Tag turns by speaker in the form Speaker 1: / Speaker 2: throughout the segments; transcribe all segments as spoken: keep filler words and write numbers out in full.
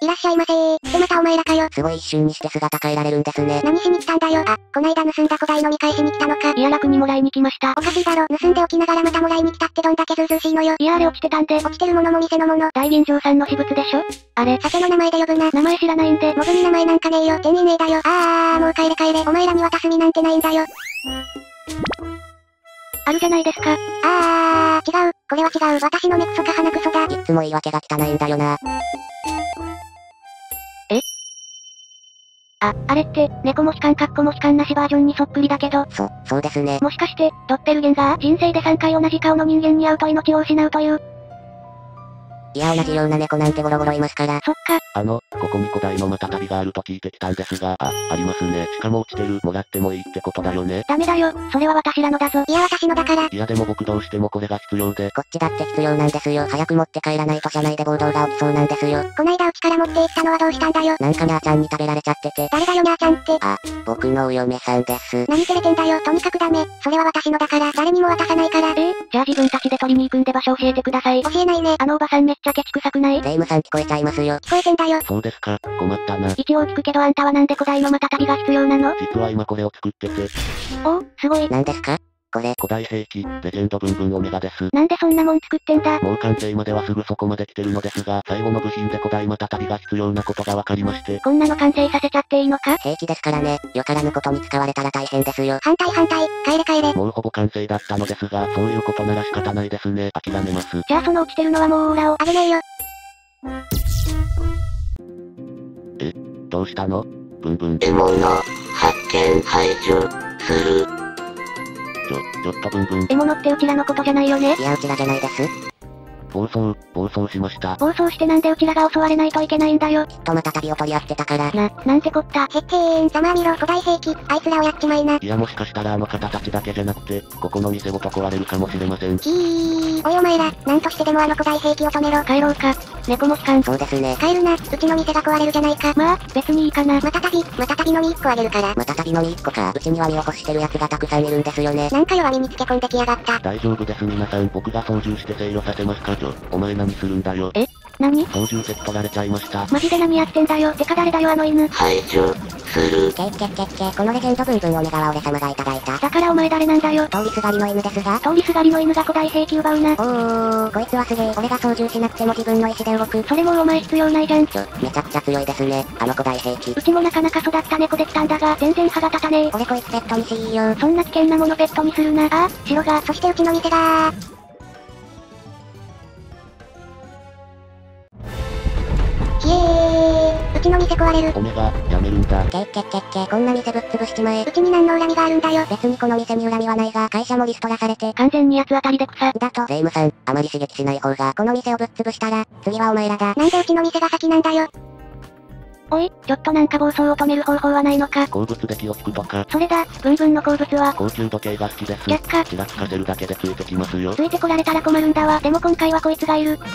Speaker 1: いらっしゃいませー。ってまたお前らかよ。
Speaker 2: すごい一瞬にして姿変えられるんですね。
Speaker 1: 何しに来たんだよ。あ、こないだ盗んだ古代の見返しに来たのか。
Speaker 3: いや楽にもらいに来ました。
Speaker 1: おかしいだろ。盗んでおきながらまたもらいに来たってどんだけずうずうしいのよ。
Speaker 3: いやあれ落ちてたんで。
Speaker 1: 落ちてるものも店のもの。
Speaker 3: 大吟醸さんの私物でしょ。あれ、
Speaker 1: 酒の名前で呼ぶな。
Speaker 3: 名前知らないんで。
Speaker 1: モブに名前なんかねえよ。店員名だよ。あー、もう帰れ帰れ。お前らに渡す身なんてないんだよ。
Speaker 3: あるじゃないですか。
Speaker 1: あー、違う。これは違う。私の根クソか鼻クソだ。
Speaker 2: いつも言い訳が汚いんだよな。
Speaker 3: えあ、あれって、猫モヒカンかっこモヒカンなしバージョンにそっくりだけど。
Speaker 2: そ、そうですね。
Speaker 3: もしかして、ドッペルゲンガー人生でさんかい同じ顔の人間に会うと命を失うという。
Speaker 2: いや同じような猫なんてゴロゴロいますから。
Speaker 3: そっか。
Speaker 4: あの、ここに古代のまた旅があると聞いてきたんですが、あ、ありますね。しかも落ちてる、もらってもいいってことだよね。
Speaker 3: ダメだよ、それは私らのだぞ。
Speaker 1: いや私のだから。
Speaker 4: いやでも僕どうしてもこれが必要で。
Speaker 2: こっちだって必要なんですよ。早く持って帰らないと車内で暴動が起きそうなんですよ。
Speaker 1: こないだうちから持って行ったのはどうしたんだよ。
Speaker 2: なんかにゃーちゃんに食べられちゃってて。
Speaker 1: 誰だよにゃーちゃんって。
Speaker 2: あ、僕のお嫁さんです。
Speaker 1: 何照れてんだよ。とにかくダメ。それは私のだから、誰にも渡さないから。
Speaker 3: えー、じゃあ自分たちで取りに行くんで場所教えてください。
Speaker 1: 教えないね。
Speaker 3: あのおばさんめっちゃケチくさくない？
Speaker 2: レイムさん聞こえちゃいますよ。
Speaker 1: 聞こえてんだよ。
Speaker 4: そうですか、困ったな。
Speaker 3: 一応聞くけどあんたはなんで古代のまた旅が必要なの？
Speaker 4: 実は今これを作ってて。
Speaker 3: おお、すごい。
Speaker 2: 何ですかこれ。
Speaker 4: 古代兵器、レジェンドブンブンオメガです。
Speaker 3: なんでそんなもん作ってんだ？
Speaker 4: もう完成まではすぐそこまで来てるのですが、最後の部品で古代また旅が必要なことが分かりまして。
Speaker 3: こんなの完成させちゃっていいのか？
Speaker 2: 兵器ですからね。よからぬことに使われたら大変ですよ。
Speaker 1: 反対反対。帰れ帰れ。
Speaker 4: もうほぼ完成だったのですが、そういうことなら仕方ないですね。諦めます。
Speaker 3: じゃあその落ちてるのはもうオーラを。
Speaker 1: あげねえよ。
Speaker 4: え、どうしたの？ブンブン。
Speaker 5: 獲物、発見排除、する。
Speaker 4: ちょ、ちょっとブンブン。
Speaker 3: 獲物ってうちらのことじゃないよね？
Speaker 2: いやうちらじゃないです。
Speaker 4: 暴走、暴走しました。
Speaker 3: 暴走してなんでうちらが襲われないといけないんだよ。
Speaker 2: きっとまた旅を取り合ってたから。
Speaker 3: な、なんてこった。
Speaker 1: へってーん、ざまあみろ、古代兵器。あいつらをやっちまいな。
Speaker 4: いやもしかしたらあの方たちだけじゃなくて、ここの店ごと壊れるかもしれません。
Speaker 1: きー、おいお前ら、なんとしてでもあの古代兵器を止めろ。
Speaker 3: 帰ろうか。猫も悲観。
Speaker 2: そうですね。
Speaker 1: 帰るな、うちの店が壊れるじゃないか。
Speaker 3: まあ、別にいいかな。
Speaker 1: また旅、また旅のみ一個あげるから。
Speaker 2: また旅のみ一個か。うちには見起こしてる奴がたくさんいるんですよね。
Speaker 1: なんか弱みにつけ込んできやがった。
Speaker 4: 大丈夫です皆さん、僕が操縦して制御させますか。ちょ、お前何するんだよ。
Speaker 3: え何？
Speaker 4: 操縦席取られちゃいました。
Speaker 3: マジで何やってんだよ。てか誰だよあの犬。
Speaker 5: 排除、する。
Speaker 2: けっけっけっけ、このレジェンドブンブンオメガは俺様がいただいた。
Speaker 3: だからお前誰なんだよ。
Speaker 2: 通りすがりの犬ですが。
Speaker 3: 通りすがりの犬が古代兵器奪うな。
Speaker 2: おー、こいつはすげえ。俺が操縦しなくても自分の意思で動く。
Speaker 3: それもうお前必要ないじゃん。
Speaker 2: ちょ、めちゃくちゃ強いですね。あの古代兵器。
Speaker 3: うちもなかなか育った猫できたんだが、全然歯が立たねえ。
Speaker 2: 俺こいつペットにしいよ。
Speaker 3: そんな危険なものペットにするな。ああ、白が。
Speaker 1: そしてうちの店がひえー、うちの店壊れる。
Speaker 4: オメガ、やめるんだ。
Speaker 2: けっけっけっけ、こんな店ぶっ潰しちまえ。
Speaker 1: うちに何の恨みがあるんだよ。
Speaker 2: 別にこの店に恨みはないが、会社もリストラされて。
Speaker 3: 完全に八つ当たりで草。
Speaker 2: だと、レイムさん、あまり刺激しない方が、この店をぶっ潰したら、次はお前らだ。
Speaker 1: なんでうちの店が先なんだよ。
Speaker 3: おい、ちょっとなんか暴走を止める方法はないのか。
Speaker 4: 鉱物で気をつくとか。
Speaker 3: それだ、ブンブンの鉱物は。
Speaker 4: 高級時計が好きです。
Speaker 3: 却下。
Speaker 4: ちらつかせるだけでついてきますよ。
Speaker 3: ついてこられたら困るんだわ。でも今回はこいつがいる。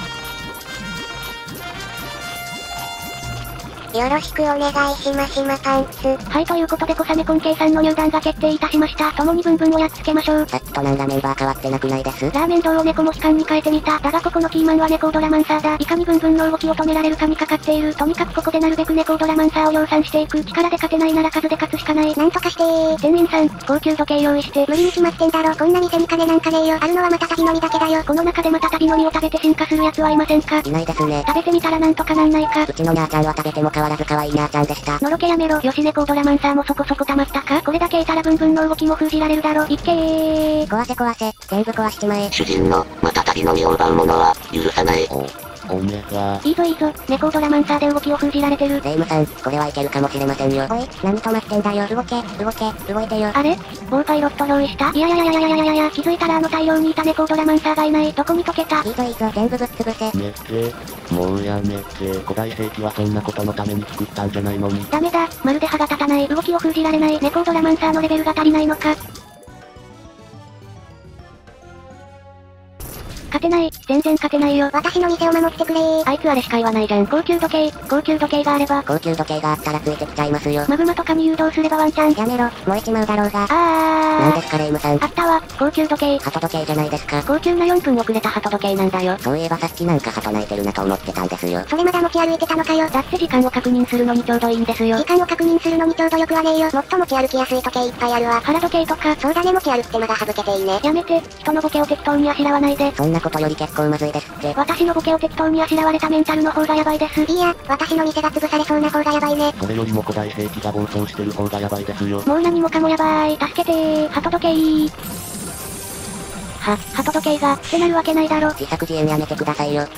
Speaker 1: よろしくお願いしますまパンツ。
Speaker 3: はい、ということでコサメコン計さんの入団が決定いたしました。共にブンブンをやっつけましょう。
Speaker 2: さっきとなんらメンバー変わってなくないです。
Speaker 3: ラーメン堂を猫も悲観に変えてみた。だがここのキーマンは猫ードラマンサーだ。いかにブンブンの動きを止められるかにかかっている。とにかくここでなるべく猫ードラマンサーを量産していく。力で勝てないなら数で勝つしかない。
Speaker 1: なんとかしてー。
Speaker 3: 店員さん、高級時計用意して。
Speaker 1: 無理に決まってんだろ。こんな店に金なんかねえよ。あるのはまた旅のみだけだよ。
Speaker 3: この中でまた旅のみを食べて進化する奴はいませんか？
Speaker 2: いないですね。
Speaker 3: 食べてみたらなんとかなんないか。
Speaker 2: うちのニャーちゃんは食べても変わらず可愛いニャーちゃんでした。
Speaker 3: のろけやめろ。よし猫ードラマンサーもそこそこ溜まったか？これだけいたらブンブンの動きも封じられるだろ。いっけー。
Speaker 2: 壊せ壊せ、全部壊しちまえ。
Speaker 5: 主人の、また旅の身を奪う者は、許さない。
Speaker 4: お、オメガ。
Speaker 3: いいぞいいぞ、猫ードラマンサーで動きを封じられてる。
Speaker 2: レイムさん、これはいけるかもしれませんよ。おい、何止まってんだよ。動け、動け、動いてよ。
Speaker 3: あれ？ボーパイロット用意した？いやいやいやいやいやいやいや気づいたらあの大量にいた猫ードラマンサーがいない。どこに溶けた？
Speaker 2: いいぞいいぞ、全部ぶっ潰せ。
Speaker 4: めて、もうやめて。古代兵器はそんなことのために作ったんじゃないのに。
Speaker 3: ダメだ、まるで歯が立たない。動きを封じられない。猫ードラマンサーのレベルが足りないのか。 勝てない。全然勝てないよ。
Speaker 1: 私の店を守ってくれー。
Speaker 3: あいつあれしか言わないじゃん。高級時計。高級時計があれば。
Speaker 2: 高級時計があったらついてきちゃいますよ。
Speaker 3: マグマとかに誘導すればワンチャン。
Speaker 2: やめろ、燃えちまうだろうが。
Speaker 3: あー。
Speaker 2: なんですかレイムさん。
Speaker 3: あったわ。高級時計。
Speaker 2: 鳩時計じゃないですか。
Speaker 3: 高級なよんぷん遅れた鳩時計なんだよ。
Speaker 2: そういえばさっきなんか鳩鳴いてるなと思ってたんですよ。
Speaker 1: それまだ持ち歩いてたのかよ。
Speaker 3: だって時間を確認するのにちょうどいいんですよ。
Speaker 1: 時間を確認するのにちょうどよくはねえよ。もっと持ち歩きやすい時計いっぱいあるわ。
Speaker 3: 腹時計とか。
Speaker 1: そうだね持ち歩く手間が省けていいね。
Speaker 3: やめて、人のボケを適当にあしらわないで。
Speaker 2: そんなことより結構まずいですって。
Speaker 3: 私のボケを適当にあしらわれたメンタルの方がやばいです。
Speaker 1: いや、私の店が潰されそうな方がやばいね。
Speaker 4: それよりも古代兵器が暴走してる方がやばいですよ。
Speaker 3: もう何もかもやばい。助けてー。鳩時計ー。は、鳩時計が、ってなるわけないだろ。
Speaker 2: 自作自演やめてくださいよ。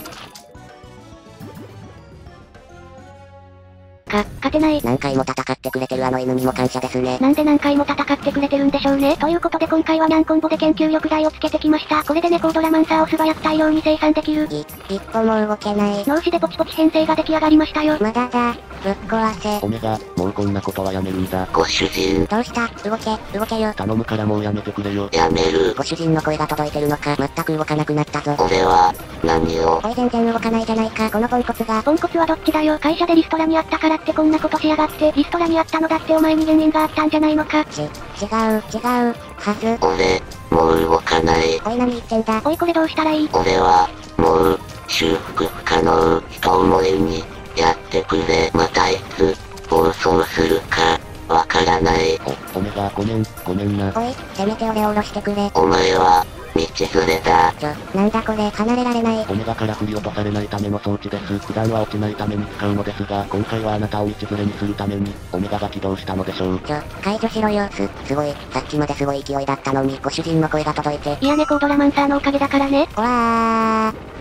Speaker 3: か、勝てない。
Speaker 2: 何回も戦ってくれてるあの犬にも感謝ですね。
Speaker 3: なんで何回も戦ってくれてるんでしょうね。ということで今回はニャンコンボで研究力台をつけてきました。これでネコードラマンサーを素早く大量に生産できる。
Speaker 2: い、一歩も動けない。
Speaker 3: 脳死でポチポチ編成が出来上がりましたよ。
Speaker 2: まだだ。ぶっ壊せ。
Speaker 4: オメガ、もうこんなことはやめるんだ。
Speaker 5: ご主人、
Speaker 2: どうした動け、動けよ。
Speaker 4: 頼むからもうやめてくれよ。
Speaker 5: やめる。
Speaker 2: ご主人の声が届いてるのか。全く動かなくなったぞ。
Speaker 5: 俺は、何を。
Speaker 2: おい全然動かないじゃないか。このポンコツが。
Speaker 3: ポンコツはどっちだよ。会社でリストラにあったからってこんなことしやがって。リストラにあったのだってお前に原因があったんじゃないのか。
Speaker 2: ち、違う、違う、はず。
Speaker 5: 俺、もう動かない。
Speaker 2: おい何言ってんだ。
Speaker 3: おいこれどうしたらいい？
Speaker 5: 俺は、もう、修復不可能。一思いに、やってくれ。またいつ、暴走するか、わからない。
Speaker 4: お、オメガ、ごめん、ごめんな。
Speaker 2: おい、せめて俺を下ろしてくれ。
Speaker 5: お前は、道連れだ。
Speaker 2: ちょ、なんだこれ、離れられない。
Speaker 4: オメガから振り落とされないための装置です。普段は落ちないために使うのですが、今回はあなたを道連れにするために、オメガが起動したのでしょう。
Speaker 2: ちょ、解除しろよ。す、すごい、さっきまですごい勢いだったのに、ご主人の声が届いて。
Speaker 3: いやネコードラマンサーのおかげだからね。
Speaker 2: おわー。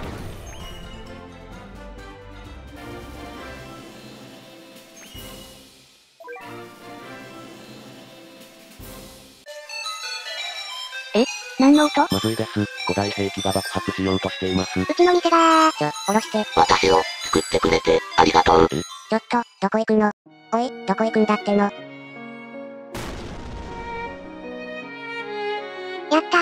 Speaker 3: 何の音？
Speaker 4: まずいです。古代兵器が爆発しようとしています。
Speaker 1: うちの店がー。
Speaker 2: ちょ、下ろして。
Speaker 5: 私を、救ってくれて、ありがとう。
Speaker 2: ちょっと、どこ行くの？おい、どこ行くんだっての。
Speaker 1: やった、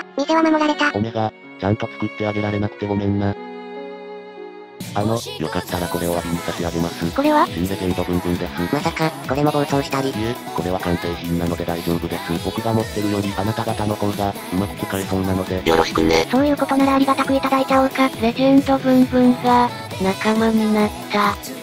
Speaker 1: 店は守られた。
Speaker 4: オメガ、ちゃんと作ってあげられなくてごめんな。あの、よかったらこれを詫びに差し上げます。
Speaker 3: これは？
Speaker 4: 新レジェンドブンブンです。
Speaker 2: まさか、これも暴走したり。
Speaker 4: いえ、これは完成品なので大丈夫です。僕が持ってるよりあなた方の方が、うまく使えそうなので。
Speaker 5: よろしくね。
Speaker 3: そういうことならありがたくいただいちゃおうか。レジェンドブンブンが、仲間になった。